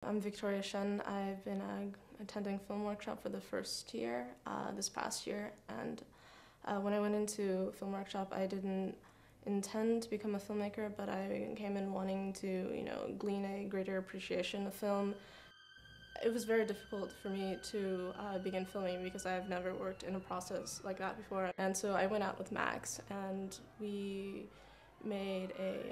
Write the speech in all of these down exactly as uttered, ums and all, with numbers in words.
I'm Victoria Shen. I've been uh, attending film workshop for the first year, uh, this past year, and uh, when I went into film workshop, I didn't intend to become a filmmaker, but I came in wanting to, you know, glean a greater appreciation of film. It was very difficult for me to uh, begin filming because I've never worked in a process like that before, and so I went out with Max and we made a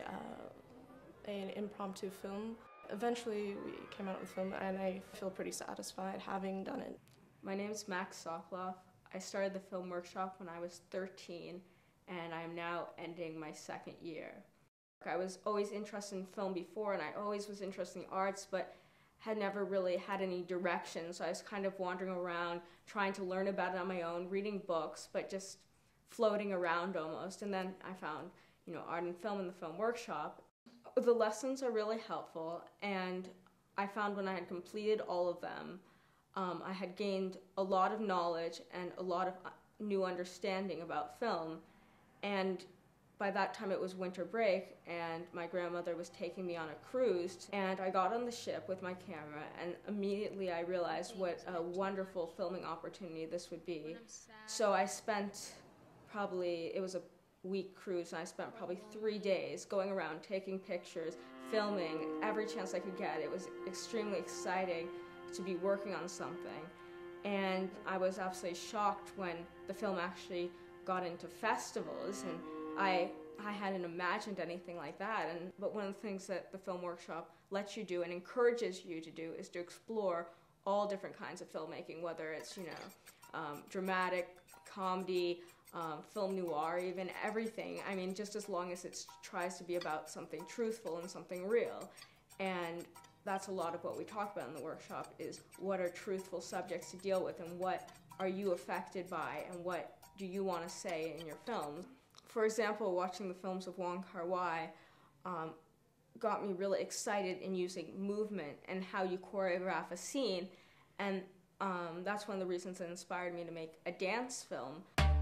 uh, an impromptu film. Eventually we came out with film and I feel pretty satisfied having done it. My name is Max Sokoloff. I started the film workshop when I was thirteen and I'm now ending my second year. I was always interested in film before and I always was interested in arts, but had never really had any direction, so I was kind of wandering around trying to learn about it on my own, reading books, but just floating around almost. And then I found, you know, art and film in the film workshop. The lessons are really helpful, and I found when I had completed all of them, um, I had gained a lot of knowledge and a lot of new understanding about film. And by that time it was winter break, and my grandmother was taking me on a cruise, and I got on the ship with my camera, and immediately I realized what a wonderful filming opportunity this would be. So I spent probably, it was a week cruise, and I spent probably three days going around taking pictures, filming every chance I could get. It was extremely exciting to be working on something, and I was absolutely shocked when the film actually got into festivals, and I I hadn't imagined anything like that. And but one of the things that the film workshop lets you do and encourages you to do is to explore all different kinds of filmmaking, whether it's, you know, um, dramatic, comedy, Um, film noir, even everything. I mean, just as long as it tries to be about something truthful and something real. And that's a lot of what we talk about in the workshop, is what are truthful subjects to deal with, and what are you affected by, and what do you want to say in your films. For example, watching the films of Wong Kar-wai um, got me really excited in using movement and how you choreograph a scene, and um, that's one of the reasons that inspired me to make a dance film.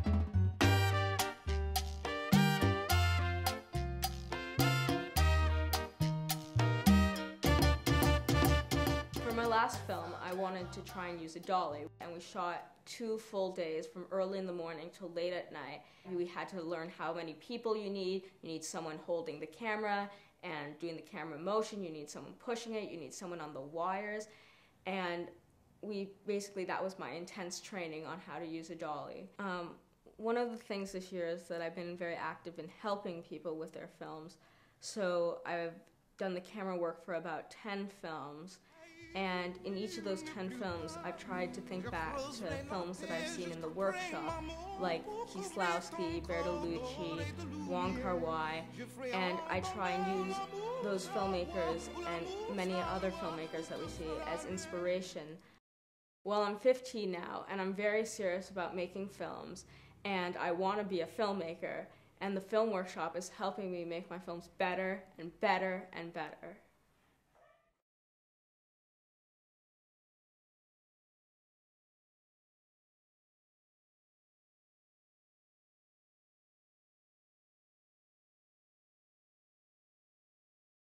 For my last film, I wanted to try and use a dolly, and we shot two full days from early in the morning till late at night. We had to learn how many people you need. You need someone holding the camera and doing the camera motion. You need someone pushing it. You need someone on the wires. And we basically, that was my intense training on how to use a dolly. Um, one of the things this year is that I've been very active in helping people with their films. So I've done the camera work for about ten films. And in each of those ten films, I've tried to think back to films that I've seen in the workshop, like Kieslowski, Bertolucci, Wong Kar-wai, and I try and use those filmmakers and many other filmmakers that we see as inspiration. Well, I'm fifteen now, and I'm very serious about making films, and I want to be a filmmaker, and the film workshop is helping me make my films better and better and better.